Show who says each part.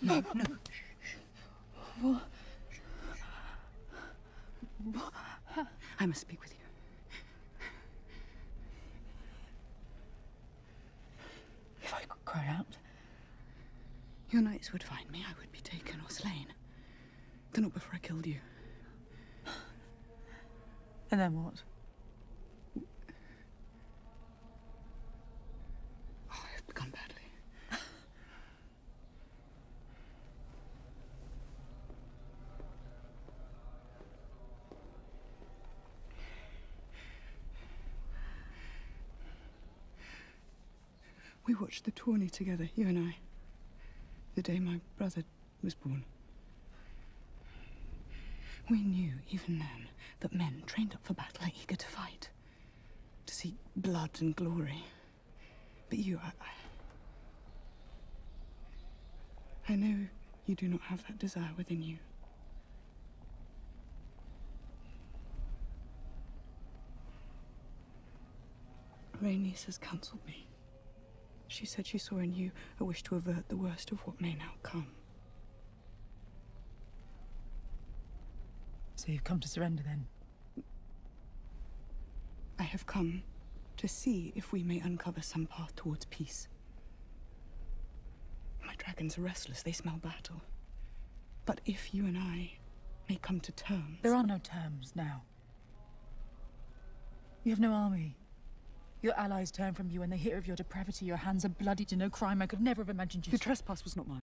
Speaker 1: No, no. What? I must speak with you. If I could cry out, your knights would find me. I would be taken or slain. But not before I killed you.
Speaker 2: And then what?
Speaker 1: Oh, I've begun badly. We watched the tourney together, you and I, the day my brother was born. We knew, even then, that men trained up for battle are eager to fight, to seek blood and glory. But you, I know you do not have that desire within you. Rhaenys has counseled me. She said she saw in you a wish to avert the worst of what may now come.
Speaker 2: So you've come to surrender, then?
Speaker 1: I have come to see if we may uncover some path towards peace. My dragons are restless, they smell battle. But if you and I may come to terms...
Speaker 2: There are no terms now. You have no army. Your allies turn from you when they hear of your depravity. Your hands are bloodied to no crime I could never have imagined you...
Speaker 1: The trespass was not mine.